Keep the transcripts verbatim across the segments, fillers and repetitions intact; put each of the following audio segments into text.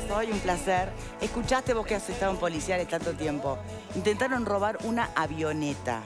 soy, un placer. Escuchaste vos que has estado en policiales tanto tiempo. Intentaron robar una avioneta.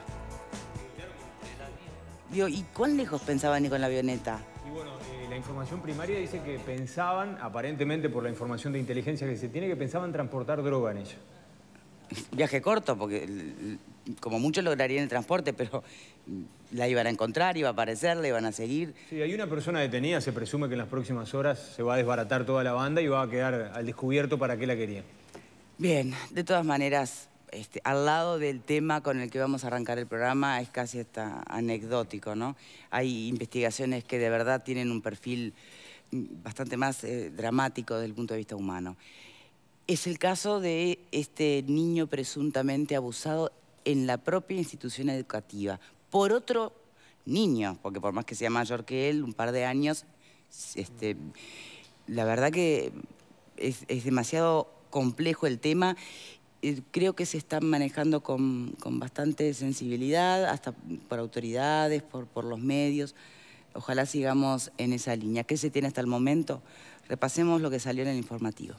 Digo, ¿y cuán lejos pensaban ir con la avioneta? Y bueno, eh, la información primaria dice que pensaban, aparentemente por la información de inteligencia que se tiene, que pensaban transportar droga en ella. Viaje corto, porque como mucho lograrían el transporte, pero la iban a encontrar, iba a aparecer, la iban a seguir. Sí, hay una persona detenida, se presume que en las próximas horas se va a desbaratar toda la banda y va a quedar al descubierto para qué la querían. Bien, de todas maneras, este, al lado del tema con el que vamos a arrancar el programa, es casi hasta anecdótico, ¿no? Hay investigaciones que de verdad tienen un perfil bastante más eh, dramático desde el punto de vista humano. Es el caso de este niño presuntamente abusado en la propia institución educativa por otro niño, porque por más que sea mayor que él, un par de años, este, la verdad que es, es demasiado complejo el tema. Eh, creo que se está manejando con, con bastante sensibilidad, hasta por autoridades, por, por los medios. Ojalá sigamos en esa línea. ¿Qué se tiene hasta el momento? Repasemos lo que salió en el informativo.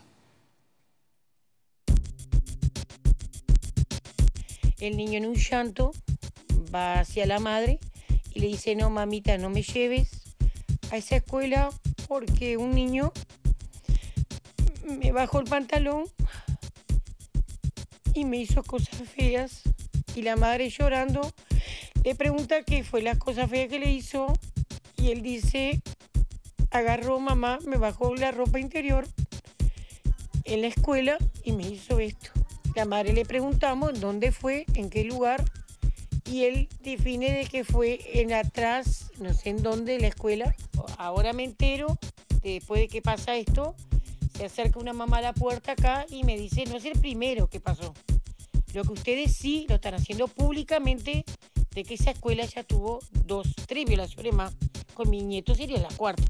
El niño en un llanto va hacia la madre y le dice, no, mamita, no me lleves a esa escuela porque un niño me bajó el pantalón y me hizo cosas feas. Y la madre llorando le pregunta qué fue las cosas feas que le hizo y él dice, agarró mamá, me bajó la ropa interior en la escuela y me hizo esto. La madre le preguntamos dónde fue, en qué lugar, y él define de que fue en atrás, no sé en dónde, la escuela. Ahora me entero, después de que pasa esto, se acerca una mamá a la puerta acá y me dice, no es el primero que pasó. Lo que ustedes sí lo están haciendo públicamente, de que esa escuela ya tuvo dos, tres violaciones más. Con mi nieto sería la cuarta.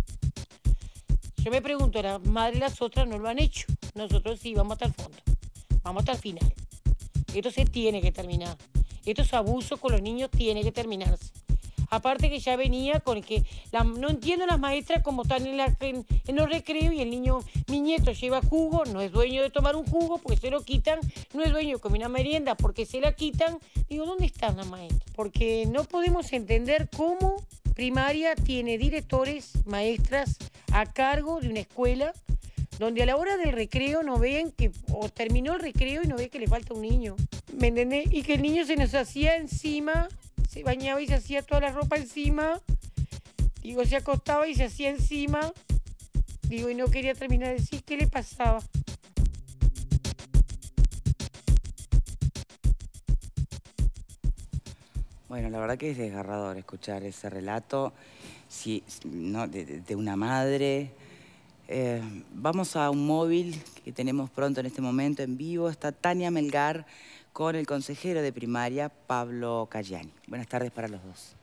Yo me pregunto, la madre y las otras no lo han hecho. Nosotros sí, vamos hasta el fondo. Vamos hasta el final. Esto se tiene que terminar. Estos abusos con los niños tiene que terminarse. Aparte que ya venía con que... La, no entiendo las maestras como están en, la, en, en los recreos y el niño, mi nieto lleva jugo, no es dueño de tomar un jugo porque se lo quitan, no es dueño de comer una merienda porque se la quitan. Digo, ¿dónde están las maestras? Porque no podemos entender cómo primaria tiene directores, maestras a cargo de una escuela donde a la hora del recreo no ven que, o terminó el recreo y no ve que le falta un niño, ¿me entendés? Y que el niño se nos hacía encima, se bañaba y se hacía toda la ropa encima, digo, se acostaba y se hacía encima, digo, y no quería terminar de decir qué le pasaba. Bueno, la verdad que es desgarrador escuchar ese relato si, ¿no? de, de una madre. Eh, vamos a un móvil que tenemos pronto en este momento en vivo. Está Tania Melgar con el consejero de primaria, Pablo Cayani. Buenas tardes para los dos.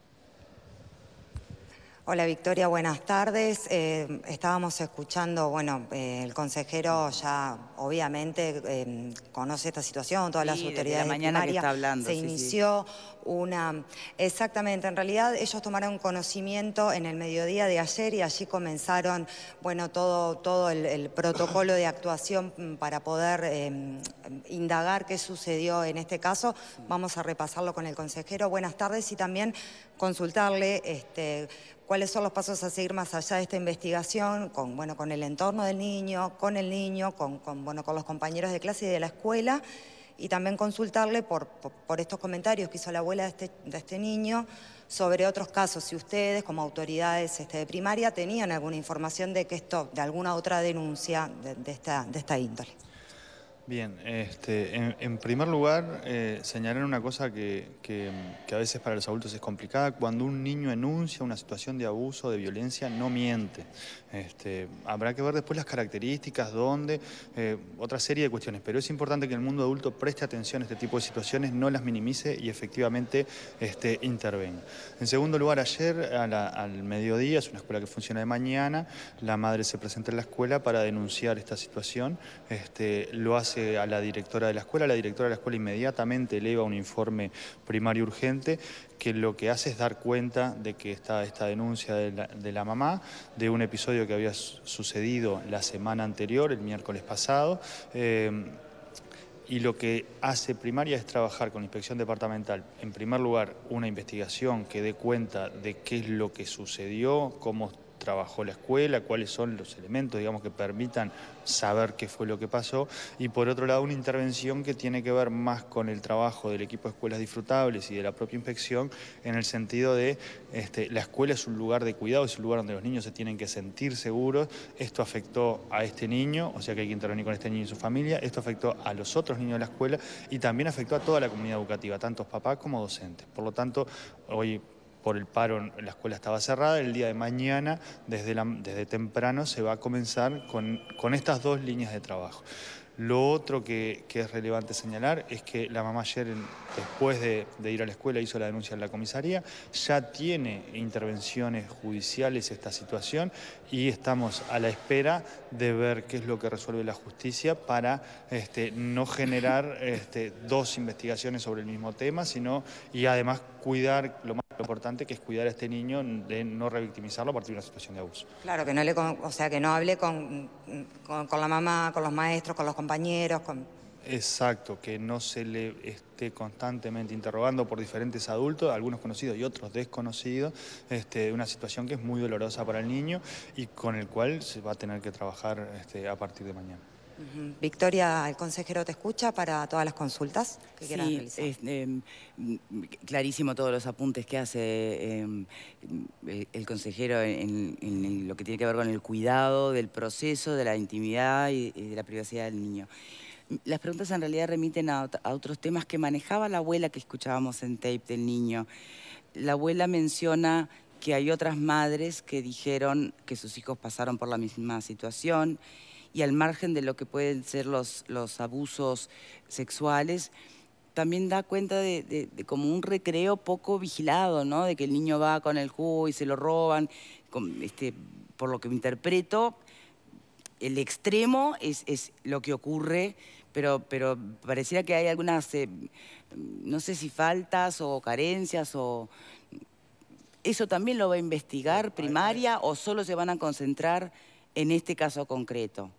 Hola Victoria, buenas tardes. Eh, estábamos escuchando, bueno, eh, el consejero ya obviamente eh, conoce esta situación, todas sí, las autoridades la mañana de primaria. Que está hablando, se sí, inició sí. una... Exactamente, en realidad ellos tomaron conocimiento en el mediodía de ayer y allí comenzaron, bueno, todo, todo el, el protocolo de actuación para poder eh, indagar qué sucedió en este caso. Vamos a repasarlo con el consejero. Buenas tardes y también consultarle este, cuáles son los pasos a seguir más allá de esta investigación, con, bueno, con el entorno del niño, con el niño, con, con, bueno, con los compañeros de clase y de la escuela, y también consultarle por, por, por estos comentarios que hizo la abuela de este, de este niño sobre otros casos, si ustedes como autoridades este, de primaria tenían alguna información de que esto, de alguna otra denuncia de, de, esta, de esta índole. Bien, este, en, en primer lugar, eh, señalar una cosa que, que, que a veces para los adultos es complicada. Cuando un niño enuncia una situación de abuso, de violencia, no miente. Este, habrá que ver después las características, dónde, eh, otra serie de cuestiones. Pero es importante que el mundo adulto preste atención a este tipo de situaciones, no las minimice y efectivamente este, intervenga. En segundo lugar, ayer a la, al mediodía, es una escuela que funciona de mañana, la madre se presenta en la escuela para denunciar esta situación. Este, lo hace dice a la directora de la escuela. La directora de la escuela inmediatamente eleva un informe primario urgente que lo que hace es dar cuenta de que está esta denuncia de la, de la mamá, de un episodio que había sucedido la semana anterior, el miércoles pasado. Eh, Y lo que hace primaria es trabajar con la inspección departamental, en primer lugar, una investigación que dé cuenta de qué es lo que sucedió, cómo trabajó la escuela, cuáles son los elementos, digamos, que permitan saber qué fue lo que pasó, y por otro lado una intervención que tiene que ver más con el trabajo del equipo de escuelas disfrutables y de la propia inspección, en el sentido de este, la escuela es un lugar de cuidado, es un lugar donde los niños se tienen que sentir seguros. Esto afectó a este niño, o sea que hay que intervenir con este niño y su familia. Esto afectó a los otros niños de la escuela y también afectó a toda la comunidad educativa, tanto papás como docentes. Por lo tanto, hoy, por el paro, la escuela estaba cerrada. El día de mañana, desde, la, desde temprano, se va a comenzar con, con estas dos líneas de trabajo. Lo otro que, que es relevante señalar es que la mamá ayer, después de, de ir a la escuela, hizo la denuncia en la comisaría, ya tiene intervenciones judiciales esta situación y estamos a la espera de ver qué es lo que resuelve la justicia para este, no generar este, dos investigaciones sobre el mismo tema, sino y además cuidar lo más importante, que es cuidar a este niño de no revictimizarlo a partir de una situación de abuso. Claro, que no le, o sea, que no hable con, con, con la mamá, con los maestros, con los compañeros, con... Exacto, que no se le esté constantemente interrogando por diferentes adultos, algunos conocidos y otros desconocidos, este, una situación que es muy dolorosa para el niño y con el cual se va a tener que trabajar este, a partir de mañana. Uh-huh. Victoria, el consejero te escucha para todas las consultas que quieras sí, realizar. Es, eh, clarísimo todos los apuntes que hace eh, el consejero en, en lo que tiene que ver con el cuidado del proceso, de la intimidad y, y de la privacidad del niño. Las preguntas en realidad remiten a, a otros temas que manejaba la abuela que escuchábamos en tape del niño. La abuela menciona que hay otras madres que dijeron que sus hijos pasaron por la misma situación, y al margen de lo que pueden ser los, los abusos sexuales, también da cuenta de, de, de como un recreo poco vigilado, ¿no? De que el niño va con el jugo y se lo roban. Con, este, por lo que me interpreto, el extremo es, es lo que ocurre, pero, pero pareciera que hay algunas, eh, no sé si faltas o carencias o... ¿Eso también lo va a investigar primaria o solo se van a concentrar en este caso concreto?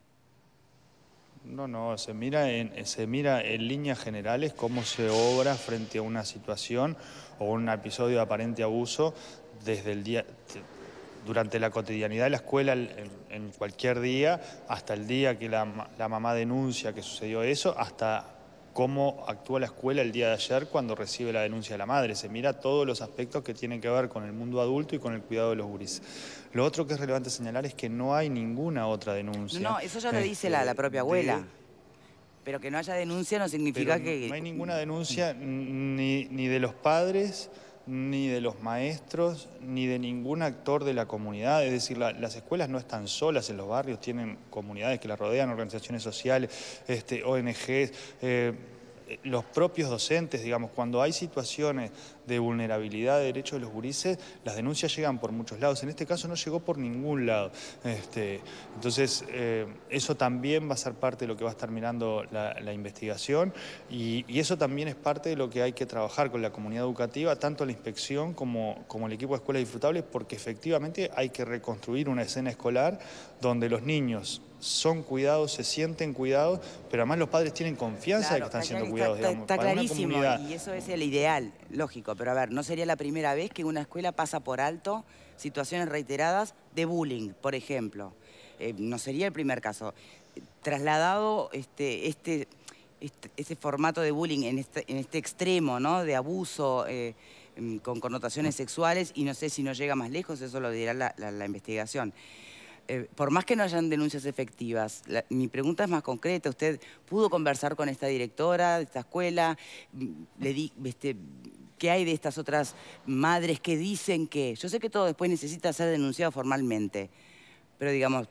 No, no, se mira, en, se mira en líneas generales cómo se obra frente a una situación o un episodio de aparente abuso desde el día, durante la cotidianidad de la escuela, en, en cualquier día, hasta el día que la, la mamá denuncia que sucedió eso, hasta cómo actúa la escuela el día de ayer cuando recibe la denuncia de la madre. Se mira todos los aspectos que tienen que ver con el mundo adulto y con el cuidado de los gurises. Lo otro que es relevante señalar es que no hay ninguna otra denuncia. No, no, eso ya lo este, dice la, la propia abuela. De... Pero que no haya denuncia no significa Pero que... no hay ninguna denuncia ni, ni de los padres, ni de los maestros, ni de ningún actor de la comunidad. Es decir, la, las escuelas no están solas en los barrios, tienen comunidades que las rodean, organizaciones sociales, este, O N Ges, eh, los propios docentes, digamos, cuando hay situaciones de vulnerabilidad de derechos de los gurises, las denuncias llegan por muchos lados. En este caso no llegó por ningún lado. Este, entonces, eh, eso también va a ser parte de lo que va a estar mirando la, la investigación y, y eso también es parte de lo que hay que trabajar con la comunidad educativa, tanto la inspección como, como el equipo de escuelas disfrutables, porque efectivamente hay que reconstruir una escena escolar donde los niños son cuidados, se sienten cuidados, pero además los padres tienen confianza Claro, de que están está, siendo está, cuidados. Está, digamos, está para clarísimo una comunidad. Y eso es el ideal, lógico, pero a ver, no sería la primera vez que una escuela pasa por alto situaciones reiteradas de bullying, por ejemplo. Eh, no sería el primer caso. Trasladado este, este, este, este formato de bullying en este, en este extremo, ¿no? De abuso eh, con connotaciones sexuales, y no sé si no llega más lejos, eso lo dirá la, la, la investigación. Eh, por más que no hayan denuncias efectivas, la, mi pregunta es más concreta. ¿Usted pudo conversar con esta directora de esta escuela? Le di, este, ¿qué hay de estas otras madres que dicen que...? Yo sé que todo después necesita ser denunciado formalmente, pero digamos,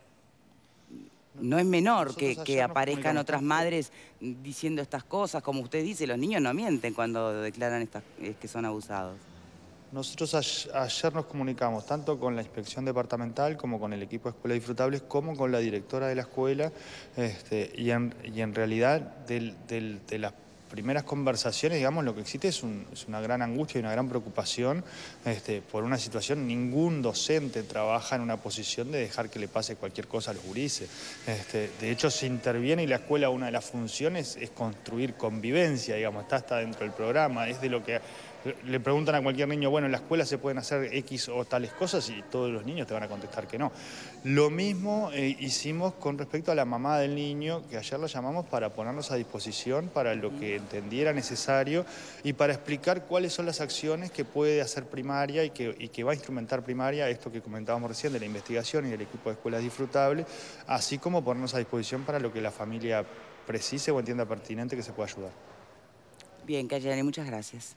no es menor que, que aparezcan otras madres diciendo estas cosas. Como usted dice, los niños no mienten cuando declaran estas, eh, que son abusados. Nosotros ayer nos comunicamos tanto con la inspección departamental como con el equipo de Escuelas Disfrutables como con la directora de la escuela este, y, en, y en realidad del, del, de las primeras conversaciones, digamos, lo que existe es, un, es una gran angustia y una gran preocupación este, por una situación. Ningún docente trabaja en una posición de dejar que le pase cualquier cosa a los gurises. Este, de hecho, se interviene y la escuela, una de las funciones es construir convivencia, digamos, está hasta dentro del programa, es de lo que... Le preguntan a cualquier niño, bueno, en la escuela se pueden hacer X o tales cosas y todos los niños te van a contestar que no. Lo mismo eh, hicimos con respecto a la mamá del niño, que ayer la llamamos para ponernos a disposición para lo que entendiera necesario y para explicar cuáles son las acciones que puede hacer primaria y que, y que va a instrumentar primaria, esto que comentábamos recién de la investigación y del equipo de Escuelas Disfrutables, así como ponernos a disposición para lo que la familia precise o entienda pertinente que se pueda ayudar. Bien, Cayani, muchas gracias.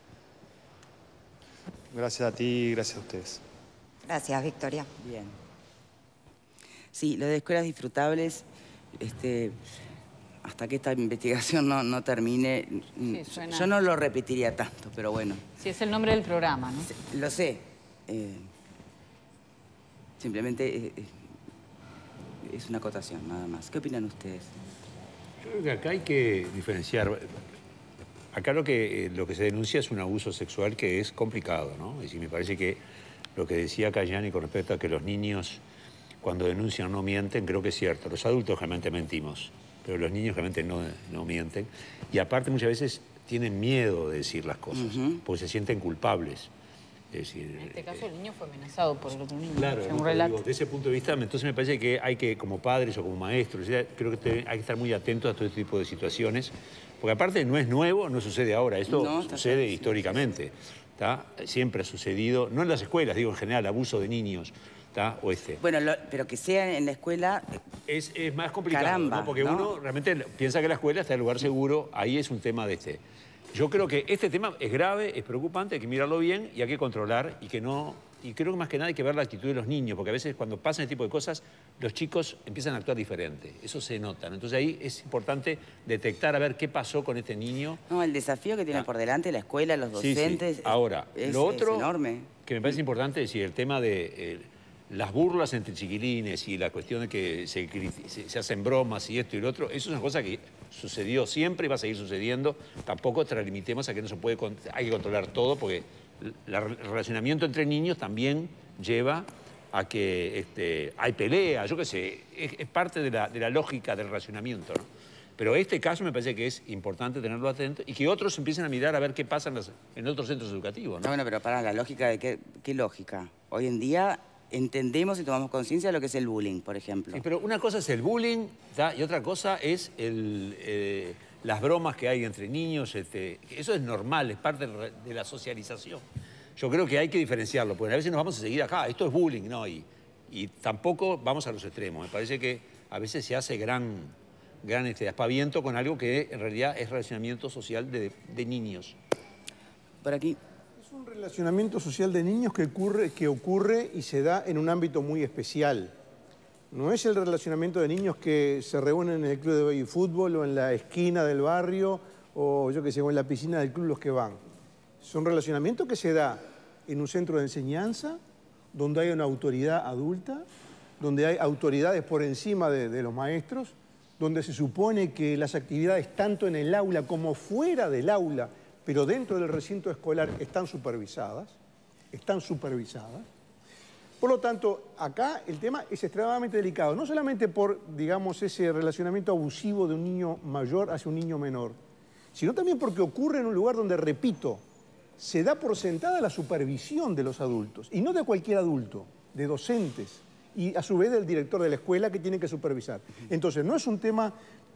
Gracias a ti y gracias a ustedes. Gracias, Victoria. Bien. Sí, lo de escuelas disfrutables, este, hasta que esta investigación no, no termine, Sí, suena... yo no lo repetiría tanto, pero bueno. Sí, es el nombre del programa, ¿no? Lo sé. Eh, simplemente eh, es una acotación, nada más. ¿Qué opinan ustedes? Yo creo que acá hay que diferenciar. Acá lo que, lo que se denuncia es un abuso sexual que es complicado, ¿no? Es decir, me parece que lo que decía Cayani con respecto a que los niños cuando denuncian no mienten, creo que es cierto. Los adultos realmente mentimos, pero los niños realmente no, no mienten. Y aparte muchas veces tienen miedo de decir las cosas, uh-huh. porque se sienten culpables. Es decir, en este caso el niño fue amenazado por el otro niño. Claro, un no, relato. Digo, de ese punto de vista, entonces me parece que hay que, como padres o como maestros, creo que te, hay que estar muy atentos a todo este tipo de situaciones, porque aparte no es nuevo, no sucede ahora, esto no, sucede claro, históricamente. ¿Tá? Siempre ha sucedido, no en las escuelas, digo en general, abuso de niños. ¿Tá? O este. Bueno, lo, pero que sea en la escuela... Es, es más complicado, caramba, ¿no? Porque ¿no? uno realmente piensa que la escuela está en el lugar seguro, ahí es un tema de este... Yo creo que este tema es grave, es preocupante, hay que mirarlo bien y hay que controlar y que no... Y creo que más que nada hay que ver la actitud de los niños, porque a veces cuando pasan este tipo de cosas, los chicos empiezan a actuar diferente. Eso se nota, ¿no? Entonces ahí es importante detectar a ver qué pasó con este niño. No, el desafío que tiene ah. por delante la escuela, los docentes... Sí, sí. Ahora, es, lo otro es enorme. Que me parece importante es decir, el tema de... Eh, las burlas entre chiquilines y la cuestión de que se, se, se hacen bromas y esto y lo otro, eso es una cosa que sucedió siempre y va a seguir sucediendo. Tampoco extralimitemos a que no se puede, hay que controlar todo, porque la, el relacionamiento entre niños también lleva a que este, hay pelea, yo qué sé, es, es parte de la, de la lógica del relacionamiento, ¿no? Pero este caso me parece que es importante tenerlo atento y que otros empiecen a mirar a ver qué pasa en, los, en otros centros educativos, ¿no? No, bueno, pero para la lógica de qué, qué lógica. Hoy en día... entendemos y tomamos conciencia de lo que es el bullying, por ejemplo. Sí, pero una cosa es el bullying, ¿tá? Y otra cosa es el, eh, las bromas que hay entre niños. Este, eso es normal, es parte de la socialización. Yo creo que hay que diferenciarlo, porque a veces nos vamos a seguir acá, esto es bullying, ¿no? Y, y tampoco vamos a los extremos. Me parece que a veces se hace gran, gran este, aspaviento con algo que en realidad es relacionamiento social de, de niños. Por aquí... Es un relacionamiento social de niños que ocurre, que ocurre y se da en un ámbito muy especial. No es el relacionamiento de niños que se reúnen en el club de baby fútbol o en la esquina del barrio o yo qué sé, o en la piscina del club los que van. Es un relacionamiento que se da en un centro de enseñanza donde hay una autoridad adulta, donde hay autoridades por encima de, de los maestros, donde se supone que las actividades tanto en el aula como fuera del aula pero dentro del recinto escolar están supervisadas, están supervisadas. Por lo tanto, acá el tema es extremadamente delicado, no solamente por, digamos, ese relacionamiento abusivo de un niño mayor hacia un niño menor, sino también porque ocurre en un lugar donde, repito, se da por sentada la supervisión de los adultos, y no de cualquier adulto, de docentes, y a su vez del director de la escuela que tiene que supervisar. Entonces, no es un tema...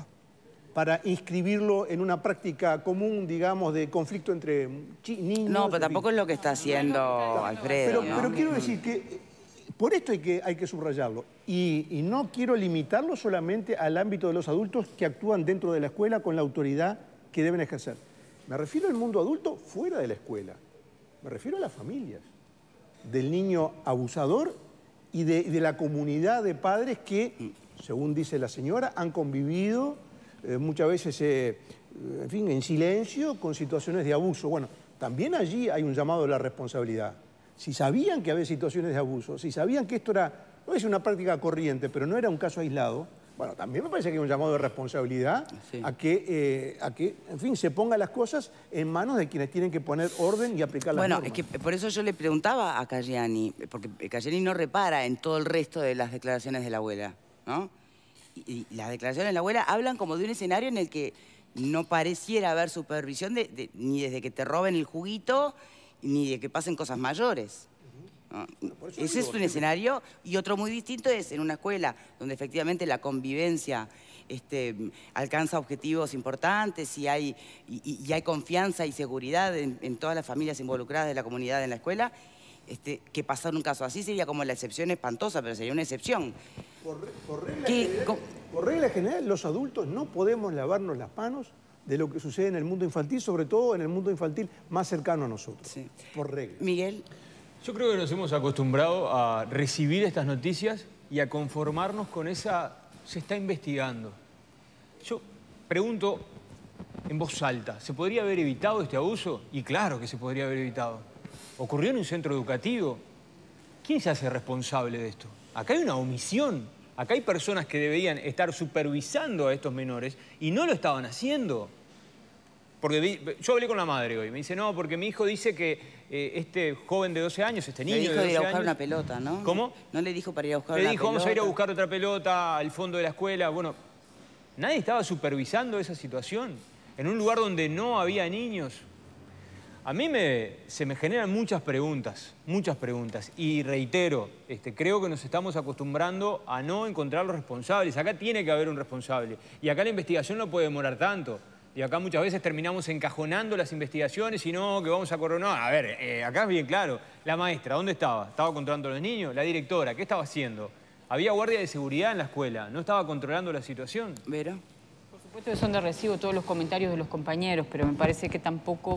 para inscribirlo en una práctica común, digamos, de conflicto entre niños... No, pero tampoco es lo que está haciendo Alfredo, Pero, ¿no? pero quiero decir que por esto hay que, hay que subrayarlo. Y, y no quiero limitarlo solamente al ámbito de los adultos que actúan dentro de la escuela con la autoridad que deben ejercer. Me refiero al mundo adulto fuera de la escuela. Me refiero a las familias, del niño abusador y de, de la comunidad de padres que, según dice la señora, han convivido... Eh, muchas veces, eh, en fin, en silencio, con situaciones de abuso. Bueno, también allí hay un llamado a la responsabilidad. Si sabían que había situaciones de abuso, si sabían que esto era, no es una práctica corriente, pero no era un caso aislado, bueno, también me parece que hay un llamado de responsabilidad sí. a, que, eh, a que, en fin, se pongan las cosas en manos de quienes tienen que poner orden y aplicar las bueno, normas. Bueno, es que por eso yo le preguntaba a Cayani, porque Cayani no repara en todo el resto de las declaraciones de la abuela, ¿no? Y, y las declaraciones de la abuela hablan como de un escenario en el que no pareciera haber supervisión de, de, ni desde que te roben el juguito, ni de que pasen cosas mayores. ¿No? Bueno, ese digo, es un escenario, y otro muy distinto es en una escuela donde efectivamente la convivencia este, alcanza objetivos importantes y hay, y, y hay confianza y seguridad en, en todas las familias involucradas de la comunidad en la escuela. Este, que pasar un caso así sería como la excepción espantosa, pero sería una excepción. Por, por, regla que, general, con... por regla general, los adultos no podemos lavarnos las manos de lo que sucede en el mundo infantil, sobre todo en el mundo infantil más cercano a nosotros. Sí. Por regla. Miguel. Yo creo que nos hemos acostumbrado a recibir estas noticias y a conformarnos con esa... Se está investigando. Yo pregunto en voz alta, ¿se podría haber evitado este abuso? Y claro que se podría haber evitado. ¿Ocurrió en un centro educativo? ¿Quién se hace responsable de esto? Acá hay una omisión. Acá hay personas que deberían estar supervisando a estos menores y no lo estaban haciendo. Porque vi, yo hablé con la madre hoy. Me dice, no, porque mi hijo dice que eh, este joven de doce años, este niño de doce años... Le dijo de ir a buscar una pelota, ¿no? ¿Cómo? No le dijo para ir a buscar le una dijo, pelota. vamos a ir a buscar otra pelota al fondo de la escuela. Bueno, nadie estaba supervisando esa situación. En un lugar donde no había niños. A mí me, se me generan muchas preguntas, muchas preguntas. Y reitero, este, creo que nos estamos acostumbrando a no encontrar los responsables. Acá tiene que haber un responsable. Y acá la investigación no puede demorar tanto. Y acá muchas veces terminamos encajonando las investigaciones y no, que vamos a correr. No, a ver, eh, acá es bien claro. La maestra, ¿dónde estaba? ¿Estaba controlando a los niños? La directora, ¿qué estaba haciendo? Había guardia de seguridad en la escuela. ¿No estaba controlando la situación? ¿Vera? Por supuesto que son de recibo todos los comentarios de los compañeros, pero me parece que tampoco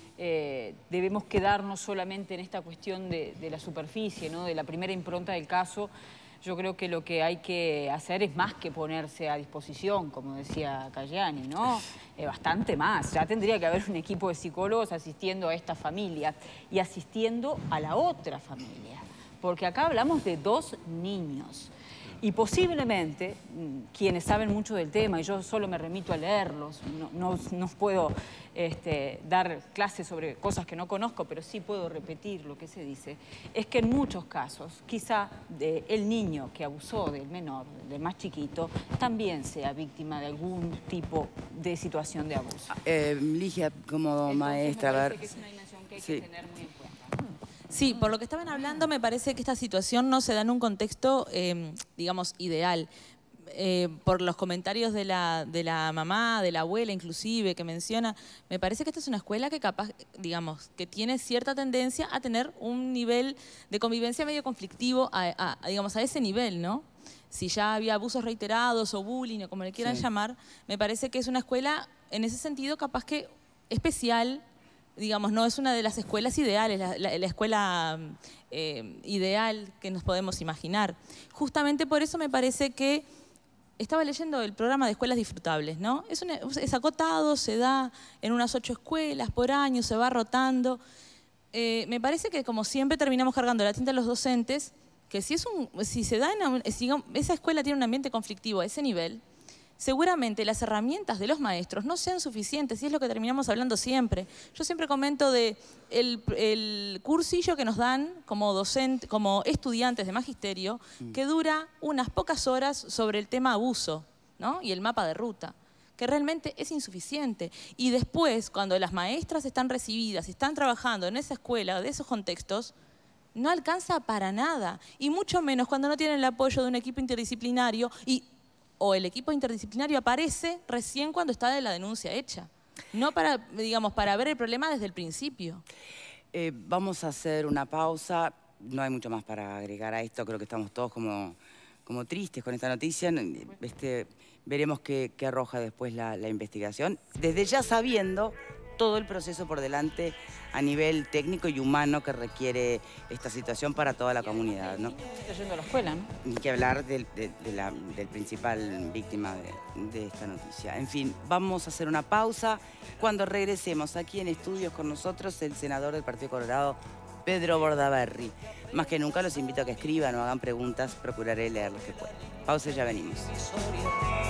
eh, debemos quedarnos solamente en esta cuestión de, de la superficie, ¿no? De la primera impronta del caso. Yo creo que lo que hay que hacer es más que ponerse a disposición, como decía Cayani, ¿no? Eh, bastante más. Ya tendría que haber un equipo de psicólogos asistiendo a esta familia y asistiendo a la otra familia. Porque acá hablamos de dos niños. Y posiblemente, quienes saben mucho del tema, y yo solo me remito a leerlos, no, no, no puedo este, dar clases sobre cosas que no conozco, pero sí puedo repetir lo que se dice, es que en muchos casos, quizá de el niño que abusó del menor, del más chiquito, también sea víctima de algún tipo de situación de abuso. Eh, Ligia, como Entonces, maestra, a ver... que es una dimensión que hay sí. que tener muy en cuenta. Sí, por lo que estaban hablando, me parece que esta situación no se da en un contexto, eh, digamos, ideal. Eh, por los comentarios de la, de la mamá, de la abuela inclusive, que menciona, me parece que esta es una escuela que capaz, digamos, que tiene cierta tendencia a tener un nivel de convivencia medio conflictivo, a, a, a, digamos, a ese nivel, ¿no? Si ya había abusos reiterados o bullying o como le quieran sí. llamar, me parece que es una escuela, en ese sentido, capaz que especial. Digamos, no es una de las escuelas ideales, la, la, la escuela eh, ideal que nos podemos imaginar. Justamente por eso me parece que estaba leyendo el programa de escuelas disfrutables, ¿no? Es, una, es acotado, se da en unas ocho escuelas por año, se va rotando. Eh, me parece que, como siempre, terminamos cargando la tinta a los docentes, que si, es un, si se da en, si esa escuela tiene un ambiente conflictivo a ese nivel, seguramente las herramientas de los maestros no sean suficientes, y es lo que terminamos hablando siempre. Yo siempre comento de el, el cursillo que nos dan como docente, como estudiantes de magisterio, que dura unas pocas horas sobre el tema abuso, ¿no? Y el mapa de ruta, que realmente es insuficiente. Y después, cuando las maestras están recibidas y están trabajando en esa escuela, de esos contextos, no alcanza para nada. Y mucho menos cuando no tienen el apoyo de un equipo interdisciplinario y o el equipo interdisciplinario aparece recién cuando está de la denuncia hecha. No para, digamos, para ver el problema desde el principio. Eh, vamos a hacer una pausa. No hay mucho más para agregar a esto. Creo que estamos todos como, como tristes con esta noticia. Este, veremos qué, qué arroja después la, la investigación. Desde ya sabiendo todo el proceso por delante a nivel técnico y humano que requiere esta situación para toda la comunidad, ¿no? Está yendo a la escuela, ¿no? Ni que hablar del, de, de la, del principal víctima de, de esta noticia. En fin, vamos a hacer una pausa. Cuando regresemos aquí en estudios con nosotros, el senador del Partido Colorado, Pedro Bordaberry. Más que nunca los invito a que escriban o hagan preguntas, procuraré leer lo que pueda. Pausa y ya venimos.